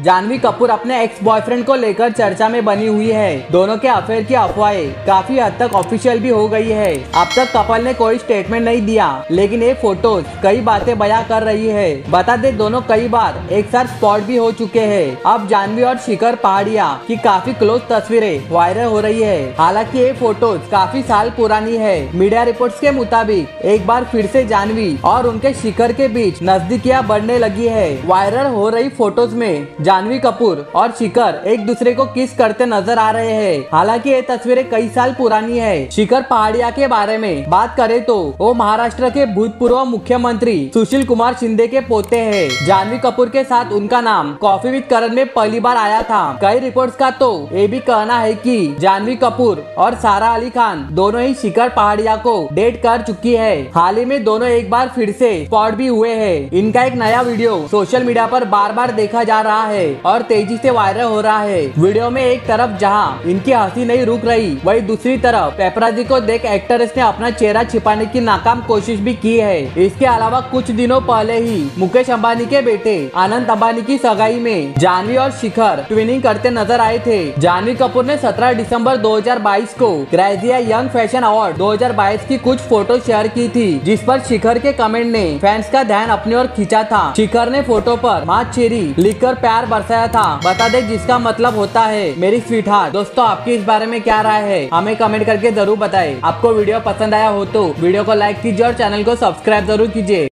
जानवी कपूर अपने ex boyfriend को लेकर चर्चा में बनी हुई है। दोनों के अफेयर की अफवाहें काफी हद तक ऑफिशियल भी हो गई है। अब तक कपल ने कोई स्टेटमेंट नहीं दिया, लेकिन ये फोटोज कई बातें बयां कर रही है। बता दे दोनों कई बार एक साथ स्पॉट भी हो चुके हैं। अब जानवी और शिखर पहाड़िया की काफी क्लोज तस्वीरें वायरल हो रही है। हालांकि ये फोटोज काफी साल पुरानी है। मीडिया रिपोर्ट्स के मुताबिक एक बार फिर से जानवी और उनके शिखर के बीच नजदीकियां बढ़ने लगी है। वायरल हो रही फोटोज में जानवी कपूर और शिखर एक दूसरे को किस करते नजर आ रहे हैं। हालांकि ये तस्वीरें कई साल पुरानी है। शिखर पहाड़िया के बारे में बात करें तो वो महाराष्ट्र के भूतपूर्व मुख्यमंत्री सुशील कुमार शिंदे के पोते हैं। जानवी कपूर के साथ उनका नाम कॉफी विद करण में पहली बार आया था। कई रिपोर्ट्स का तो ये भी कहना है कि जानवी कपूर और सारा अली खान दोनों ही शिखर पहाड़िया को डेट कर चुकी है। हाल ही में दोनों एक बार फिर से स्पॉट भी हुए हैं। इनका एक नया वीडियो सोशल मीडिया पर बार बार देखा जा रहा है और तेजी से वायरल हो रहा है। वीडियो में एक तरफ जहां इनकी हंसी नहीं रुक रही, वहीं दूसरी तरफ पेपराजी को देख एक्ट्रेस ने अपना चेहरा छिपाने की नाकाम कोशिश भी की है। इसके अलावा कुछ दिनों पहले ही मुकेश अंबानी के बेटे आनंद अंबानी की सगाई में जानवी और शिखर ट्विनिंग करते नजर आए थे। जानवी कपूर ने 17 दिसंबर 2022 को ग्रेजिया यंग फैशन अवार्ड 2022 की कुछ फोटो शेयर की थी, जिस पर शिखर के कमेंट ने फैंस का ध्यान अपनी ओर खींचा था। शिखर ने फोटो पर माँ चेरी लिखकर प्यार बरसाया था। बता दे जिसका मतलब होता है मेरी स्वीट हार्ट। दोस्तों, आपकी इस बारे में क्या राय है, हमें कमेंट करके जरूर बताएं। आपको वीडियो पसंद आया हो तो वीडियो को लाइक कीजिए और चैनल को सब्सक्राइब जरूर कीजिए।